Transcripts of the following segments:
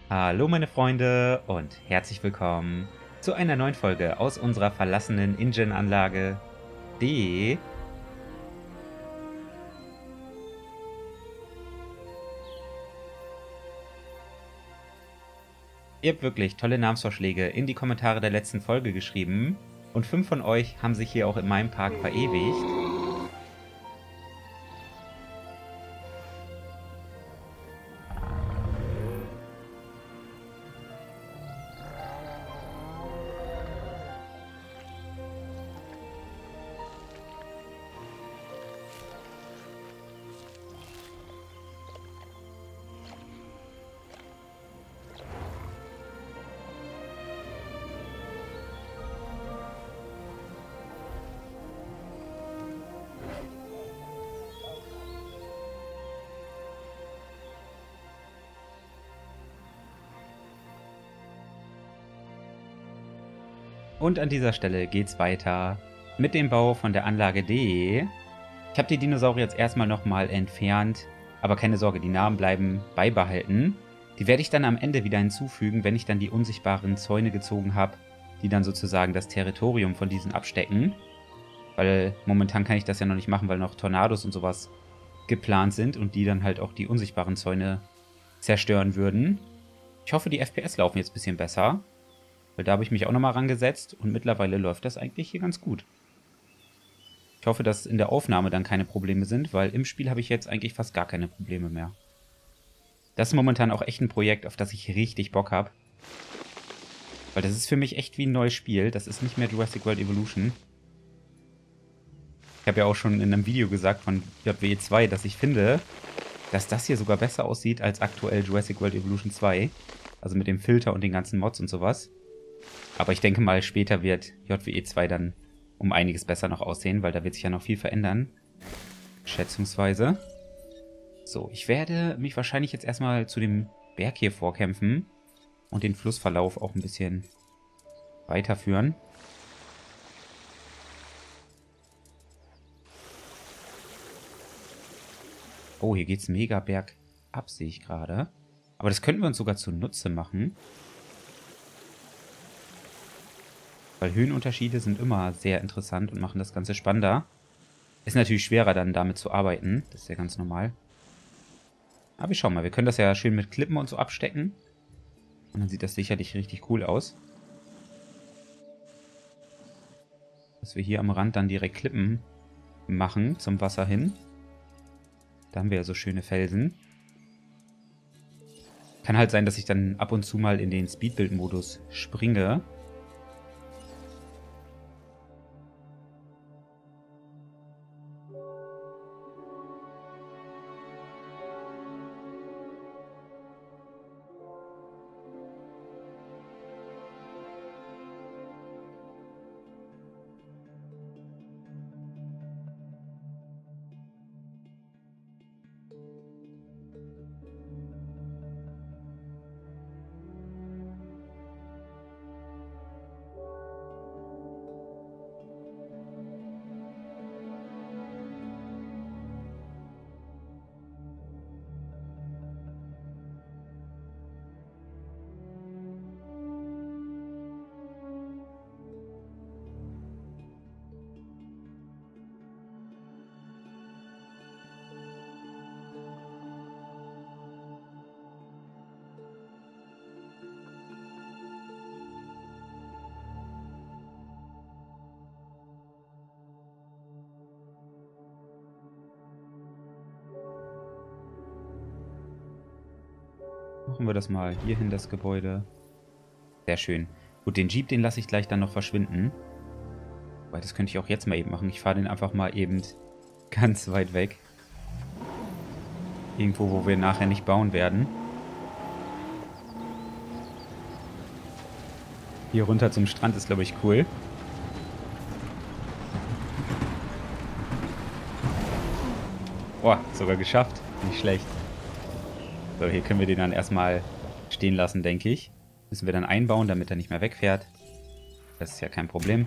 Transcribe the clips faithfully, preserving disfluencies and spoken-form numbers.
Hallo meine Freunde und herzlich willkommen zu einer neuen Folge aus unserer verlassenen InGen-Anlage D. Ihr habt wirklich tolle Namensvorschläge in die Kommentare der letzten Folge geschrieben und fünf von euch haben sich hier auch in meinem Park verewigt. Und an dieser Stelle geht's weiter mit dem Bau von der Anlage D. Ich habe die Dinosaurier jetzt erstmal nochmal entfernt, aber keine Sorge, die Namen bleiben beibehalten. Die werde ich dann am Ende wieder hinzufügen, wenn ich dann die unsichtbaren Zäune gezogen habe, die dann sozusagen das Territorium von diesen abstecken. Weil momentan kann ich das ja noch nicht machen, weil noch Tornados und sowas geplant sind und die dann halt auch die unsichtbaren Zäune zerstören würden. Ich hoffe, die F P S laufen jetzt ein bisschen besser. Weil da habe ich mich auch nochmal rangesetzt und mittlerweile läuft das eigentlich hier ganz gut. Ich hoffe, dass in der Aufnahme dann keine Probleme sind, weil im Spiel habe ich jetzt eigentlich fast gar keine Probleme mehr. Das ist momentan auch echt ein Projekt, auf das ich richtig Bock habe. Weil das ist für mich echt wie ein neues Spiel. Das ist nicht mehr Jurassic World Evolution. Ich habe ja auch schon in einem Video gesagt von J W E zwei, dass ich finde, dass das hier sogar besser aussieht als aktuell Jurassic World Evolution zwei. Also mit dem Filter und den ganzen Mods und sowas. Aber ich denke mal, später wird J W E zwei dann um einiges besser noch aussehen, weil da wird sich ja noch viel verändern. Schätzungsweise. So, ich werde mich wahrscheinlich jetzt erstmal zu dem Berg hier vorkämpfen und den Flussverlauf auch ein bisschen weiterführen. Oh, hier geht's mega bergab, sehe ich gerade. Aber das könnten wir uns sogar zunutze machen. Weil Höhenunterschiede sind immer sehr interessant und machen das Ganze spannender. Ist natürlich schwerer dann damit zu arbeiten. Das ist ja ganz normal. Aber ich schau mal, wir können das ja schön mit Klippen und so abstecken. Und dann sieht das sicherlich richtig cool aus. Dass wir hier am Rand dann direkt Klippen machen zum Wasser hin. Da haben wir ja so schöne Felsen. Kann halt sein, dass ich dann ab und zu mal in den Speedbuild-Modus springe. Machen wir das mal. Hierhin das Gebäude. Sehr schön. Gut, den Jeep, den lasse ich gleich dann noch verschwinden. Weil das könnte ich auch jetzt mal eben machen. Ich fahre den einfach mal eben ganz weit weg. Irgendwo, wo wir nachher nicht bauen werden. Hier runter zum Strand ist, glaube ich, cool. Boah, sogar geschafft. Nicht schlecht. So, hier können wir den dann erstmal stehen lassen, denke ich. Müssen wir dann einbauen, damit er nicht mehr wegfährt. Das ist ja kein Problem.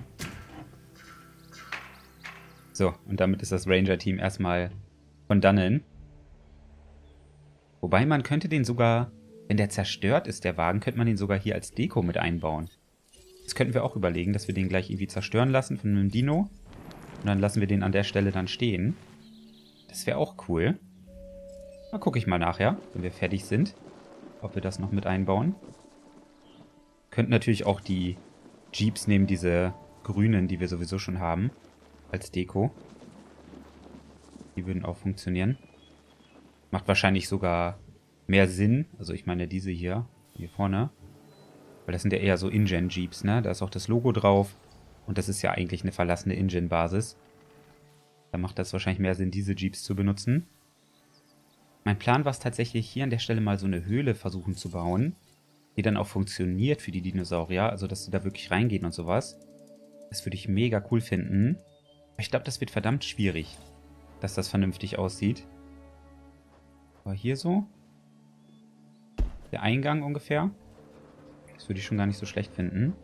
So, und damit ist das Ranger-Team erstmal von dannen. Wobei man könnte den sogar Wenn der zerstört ist, der Wagen, könnte man den sogar hier als Deko mit einbauen. Das könnten wir auch überlegen, dass wir den gleich irgendwie zerstören lassen von einem Dino. Und dann lassen wir den an der Stelle dann stehen. Das wäre auch cool. Da gucke ich mal nachher, wenn wir fertig sind, ob wir das noch mit einbauen. Könnten natürlich auch die Jeeps nehmen, diese grünen, die wir sowieso schon haben, als Deko. Die würden auch funktionieren. Macht wahrscheinlich sogar mehr Sinn. Also ich meine diese hier, hier vorne. Weil das sind ja eher so InGen-Jeeps, ne? Da ist auch das Logo drauf. Und das ist ja eigentlich eine verlassene InGen-Basis. Da macht das wahrscheinlich mehr Sinn, diese Jeeps zu benutzen. Mein Plan war es tatsächlich, hier an der Stelle mal so eine Höhle versuchen zu bauen, die dann auch funktioniert für die Dinosaurier, also dass sie da wirklich reingehen und sowas. Das würde ich mega cool finden. Aber ich glaube, das wird verdammt schwierig, dass das vernünftig aussieht. Aber hier so. Der Eingang ungefähr. Das würde ich schon gar nicht so schlecht finden.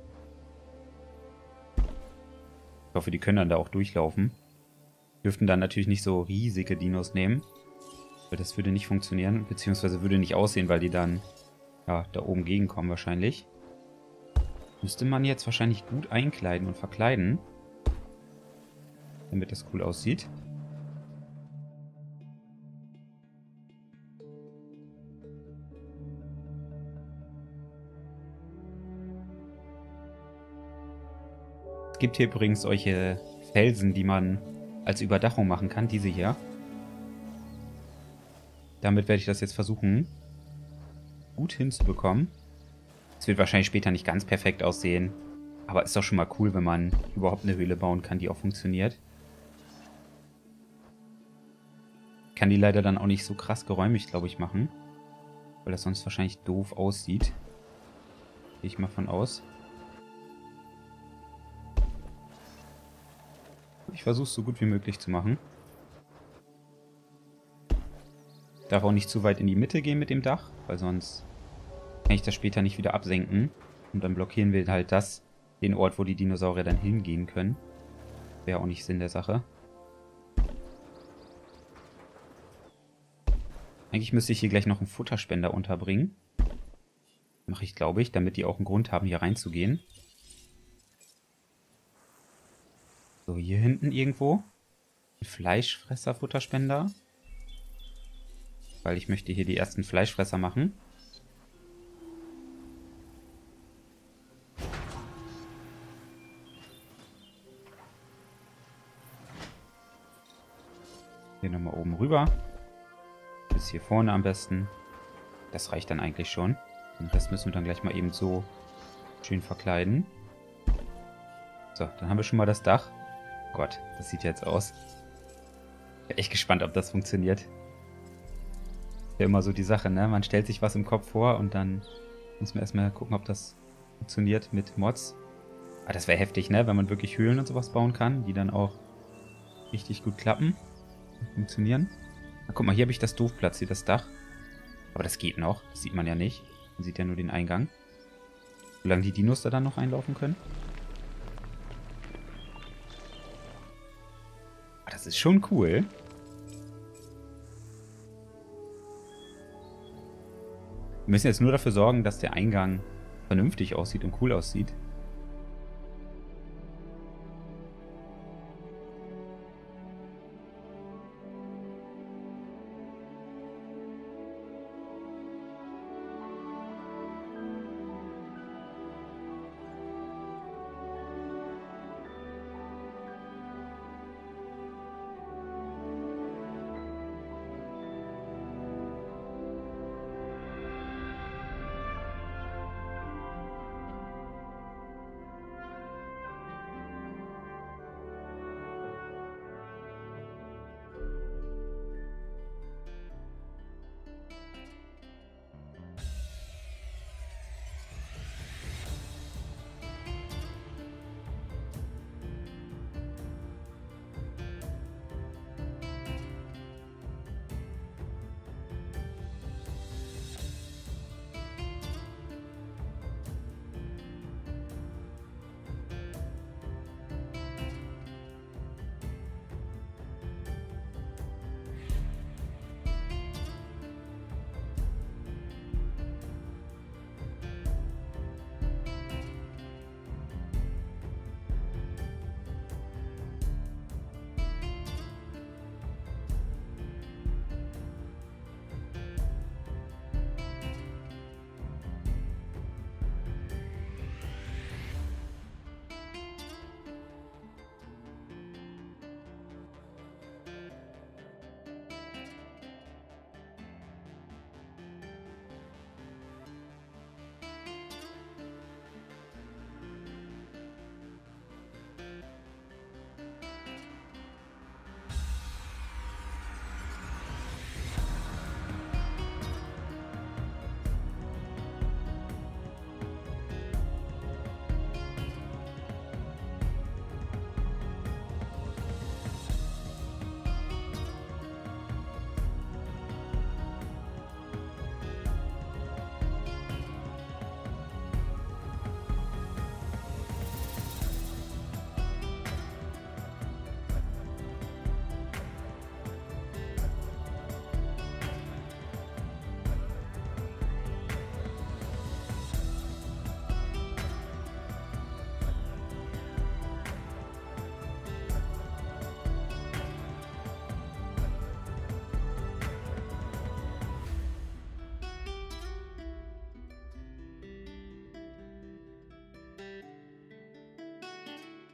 Ich hoffe, die können dann da auch durchlaufen. Dürften dann natürlich nicht so riesige Dinos nehmen. Weil das würde nicht funktionieren, beziehungsweise würde nicht aussehen, weil die dann ja, da oben gegenkommen wahrscheinlich. Müsste man jetzt wahrscheinlich gut einkleiden und verkleiden, damit das cool aussieht. Es gibt hier übrigens solche Felsen, die man als Überdachung machen kann, diese hier. Damit werde ich das jetzt versuchen, gut hinzubekommen. Es wird wahrscheinlich später nicht ganz perfekt aussehen. Aber ist doch schon mal cool, wenn man überhaupt eine Höhle bauen kann, die auch funktioniert. Ich kann die leider dann auch nicht so krass geräumig, glaube ich, machen. Weil das sonst wahrscheinlich doof aussieht. Gehe ich mal von aus. Ich versuche es so gut wie möglich zu machen. Darf auch nicht zu weit in die Mitte gehen mit dem Dach, weil sonst kann ich das später nicht wieder absenken. Und dann blockieren wir halt das, den Ort, wo die Dinosaurier dann hingehen können. Wäre auch nicht Sinn der Sache. Eigentlich müsste ich hier gleich noch einen Futterspender unterbringen. Mache ich, glaube ich, damit die auch einen Grund haben, hier reinzugehen. So, hier hinten irgendwo. Ein Fleischfresser-Futterspender. Weil ich möchte hier die ersten Fleischfresser machen. Hier nochmal oben rüber. Bis hier vorne am besten. Das reicht dann eigentlich schon. Den Rest müssen wir dann gleich mal eben so schön verkleiden. So, dann haben wir schon mal das Dach. Gott, das sieht jetzt aus. Ich bin echt gespannt, ob das funktioniert. Ja, immer so die Sache, ne? Man stellt sich was im Kopf vor und dann muss man erstmal gucken, ob das funktioniert mit Mods. Aber das wäre heftig, ne? Wenn man wirklich Höhlen und sowas bauen kann, die dann auch richtig gut klappen und funktionieren. Na, guck mal, hier habe ich das doof platziert, das Dach. Aber das geht noch. Das sieht man ja nicht. Man sieht ja nur den Eingang. Solange die Dinos da dann noch einlaufen können. Aber das ist schon cool. Wir müssen jetzt nur dafür sorgen, dass der Eingang vernünftig aussieht und cool aussieht.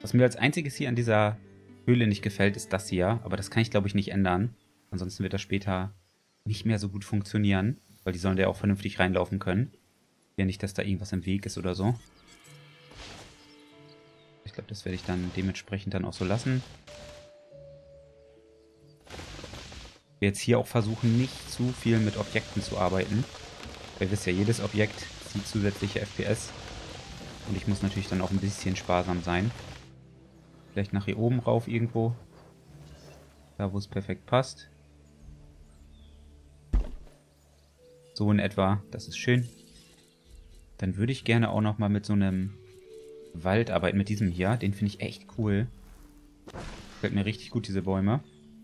Was mir als einziges hier an dieser Höhle nicht gefällt, ist das hier. Aber das kann ich, glaube ich, nicht ändern. Ansonsten wird das später nicht mehr so gut funktionieren. Weil die sollen da auch vernünftig reinlaufen können. Ja, nicht, dass da irgendwas im Weg ist oder so. Ich glaube, das werde ich dann dementsprechend dann auch so lassen. Ich werde jetzt hier auch versuchen, nicht zu viel mit Objekten zu arbeiten. Ihr wisst ja, jedes Objekt zieht zusätzliche F P S. Und ich muss natürlich dann auch ein bisschen sparsam sein. Vielleicht nach hier oben rauf irgendwo. Da, wo es perfekt passt. So in etwa. Das ist schön. Dann würde ich gerne auch nochmal mit so einem Wald arbeiten. Mit diesem hier. Den finde ich echt cool. Gefällt mir richtig gut, diese Bäume.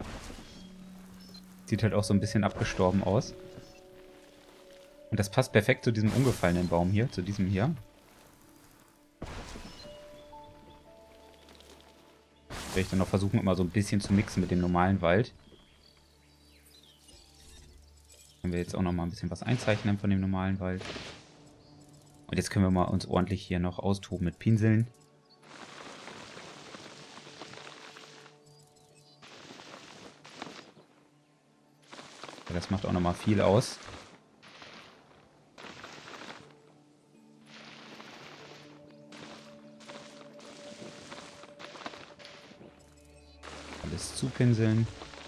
Sieht halt auch so ein bisschen abgestorben aus. Und das passt perfekt zu diesem umgefallenen Baum hier. Zu diesem hier. Werde ich dann noch versuchen, immer so ein bisschen zu mixen mit dem normalen Wald. Können wir jetzt auch noch mal ein bisschen was einzeichnen von dem normalen Wald. Und jetzt können wir mal uns ordentlich hier noch austoben mit Pinseln. Ja, das macht auch noch mal viel aus. Alles zupinseln.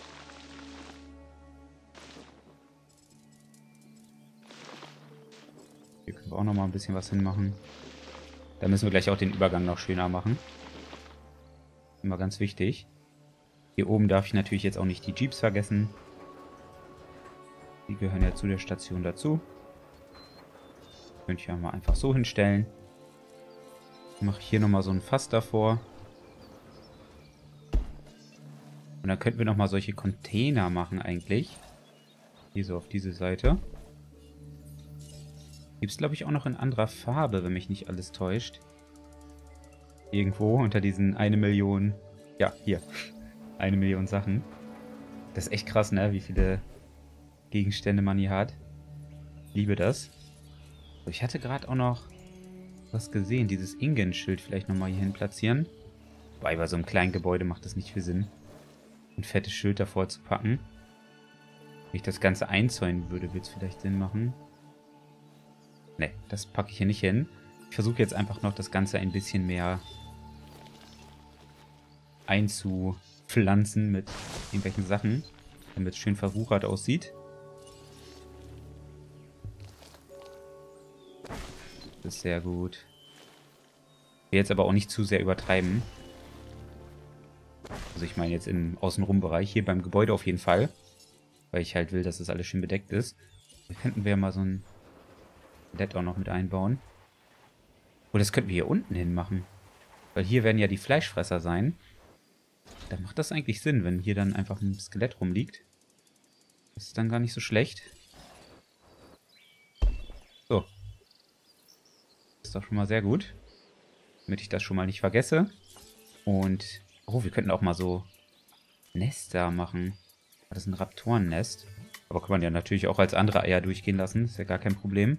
Hier können wir auch noch mal ein bisschen was hinmachen. Da müssen wir gleich auch den Übergang noch schöner machen. Immer ganz wichtig. Hier oben darf ich natürlich jetzt auch nicht die Jeeps vergessen. Die gehören ja zu der Station dazu. Könnte ich ja mal einfach so hinstellen. Dann mache ich hier nochmal so ein Fass davor. Und dann könnten wir nochmal solche Container machen eigentlich. Hier so auf diese Seite. Gibt es, glaube ich, auch noch in anderer Farbe, wenn mich nicht alles täuscht. Irgendwo unter diesen eine Million... Ja, hier. Eine Million Sachen. Das ist echt krass, ne? Wie viele Gegenstände man hier hat. Ich liebe das. So, ich hatte gerade auch noch was gesehen. Dieses Ingen-Schild vielleicht nochmal hier hin platzieren. Wobei, bei so einem kleinen Gebäude macht das nicht viel Sinn, ein fettes Schild davor zu packen. Wenn ich das Ganze einzäunen würde, würde es vielleicht Sinn machen. Ne, das packe ich hier nicht hin. Ich versuche jetzt einfach noch das Ganze ein bisschen mehr einzupflanzen mit irgendwelchen Sachen, damit es schön verwuchert aussieht. Das ist sehr gut. Ich will jetzt aber auch nicht zu sehr übertreiben. Also ich meine jetzt im Außenrum-Bereich, hier beim Gebäude auf jeden Fall. Weil ich halt will, dass das alles schön bedeckt ist. Da könnten wir ja mal so ein L E D auch noch mit einbauen. Oh, das könnten wir hier unten hin machen. Weil hier werden ja die Fleischfresser sein. Da macht das eigentlich Sinn, wenn hier dann einfach ein Skelett rumliegt. Das ist dann gar nicht so schlecht. So. Das ist doch schon mal sehr gut. Damit ich das schon mal nicht vergesse. Und... Oh, wir könnten auch mal so Nester machen. Das ist ein Raptorennest. Aber kann man ja natürlich auch als andere Eier durchgehen lassen. Ist ja gar kein Problem.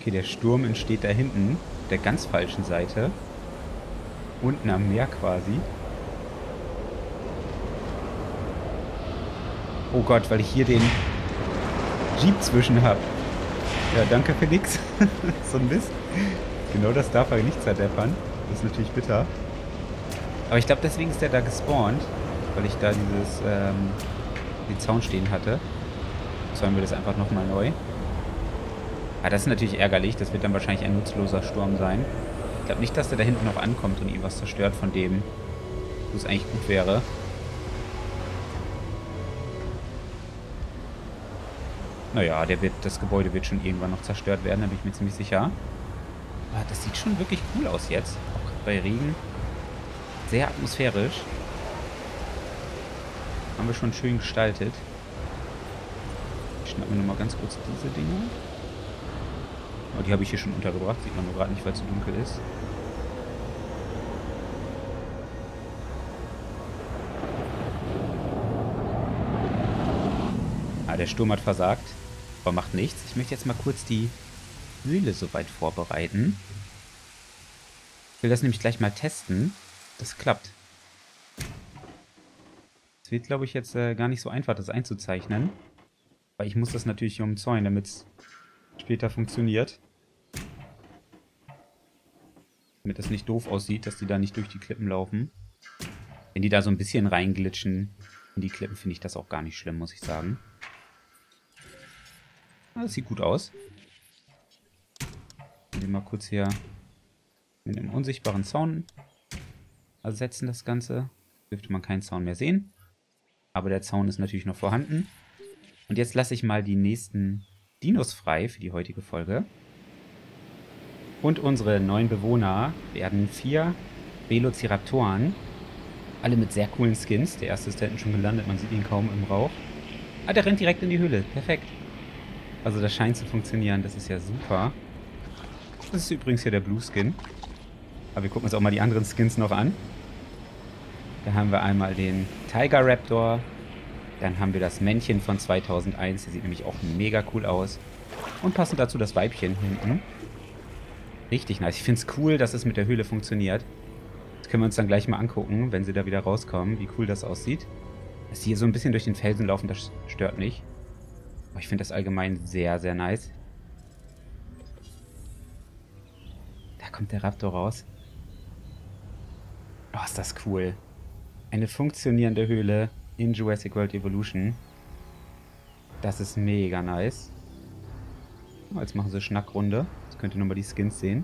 Okay, der Sturm entsteht da hinten, der ganz falschen Seite. Unten am Meer quasi. Oh Gott, weil ich hier den Jeep zwischen habe. Ja, danke für nix. So ein Mist. Genau das darf er nicht zerdeppern. Das ist natürlich bitter. Aber ich glaube, deswegen ist der da gespawnt. Weil ich da dieses, ähm, den Zaun stehen hatte. Sollen wir das einfach nochmal neu. Ah, das ist natürlich ärgerlich. Das wird dann wahrscheinlich ein nutzloser Sturm sein. Ich glaube nicht, dass der da hinten noch ankommt und ihm was zerstört von dem, wo es eigentlich gut wäre. Naja, der wird, das Gebäude wird schon irgendwann noch zerstört werden, da bin ich mir ziemlich sicher. Aber das sieht schon wirklich cool aus jetzt. Auch bei Regen. Sehr atmosphärisch. Haben wir schon schön gestaltet. Ich schnappe mir nochmal ganz kurz diese Dinger. Oh, die habe ich hier schon untergebracht. Sieht man nur gerade nicht, weil es so dunkel ist. Ah, der Sturm hat versagt. Aber macht nichts. Ich möchte jetzt mal kurz die Höhle soweit vorbereiten. Ich will das nämlich gleich mal testen. Das klappt. Es wird, glaube ich, jetzt äh, gar nicht so einfach, das einzuzeichnen. Weil ich muss das natürlich hier umzäunen, damit es später funktioniert. Damit das nicht doof aussieht, dass die da nicht durch die Klippen laufen. Wenn die da so ein bisschen reinglitschen in die Klippen, finde ich das auch gar nicht schlimm, muss ich sagen. Das sieht gut aus. Ich will mal kurz hier mit einem unsichtbaren Zaun ersetzen das Ganze. Dürfte man keinen Zaun mehr sehen. Aber der Zaun ist natürlich noch vorhanden. Und jetzt lasse ich mal die nächsten Dinos frei für die heutige Folge. Und unsere neuen Bewohner werden vier Velociraptoren. Alle mit sehr coolen Skins. Der erste ist da hinten schon gelandet, man sieht ihn kaum im Rauch. Ah, der rennt direkt in die Höhle. Perfekt. Also das scheint zu funktionieren, das ist ja super. Das ist übrigens hier der Blue Skin. Aber wir gucken uns auch mal die anderen Skins noch an. Da haben wir einmal den Tiger Raptor. Dann haben wir das Männchen von zweitausendeins. Der sieht nämlich auch mega cool aus. Und passend dazu das Weibchen hinten. Richtig nice. Ich finde es cool, dass es mit der Höhle funktioniert. Das können wir uns dann gleich mal angucken, wenn sie da wieder rauskommen, wie cool das aussieht. Dass sie hier so ein bisschen durch den Felsen laufen, das stört nicht. Aber ich finde das allgemein sehr, sehr nice. Da kommt der Raptor raus. Oh, ist das cool. Eine funktionierende Höhle in Jurassic World Evolution. Das ist mega nice. Oh, jetzt machen sie Schnackrunde. Jetzt könnt ihr nochmal die Skins sehen.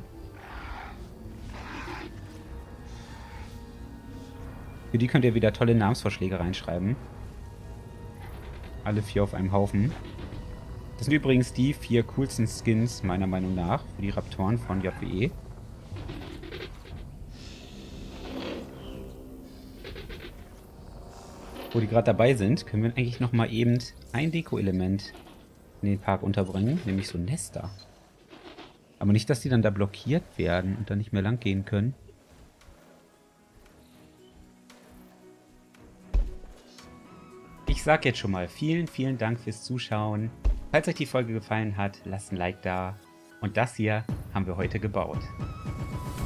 Für die könnt ihr wieder tolle Namensvorschläge reinschreiben. Alle vier auf einem Haufen. Das sind übrigens die vier coolsten Skins, meiner Meinung nach, für die Raptoren von J W E. Wo die gerade dabei sind, können wir eigentlich nochmal eben ein Deko-Element in den Park unterbringen, nämlich so Nester. Aber nicht, dass die dann da blockiert werden und dann nicht mehr lang gehen können. Ich sag jetzt schon mal vielen, vielen Dank fürs Zuschauen. Falls euch die Folge gefallen hat, lasst ein Like da. Und das hier haben wir heute gebaut.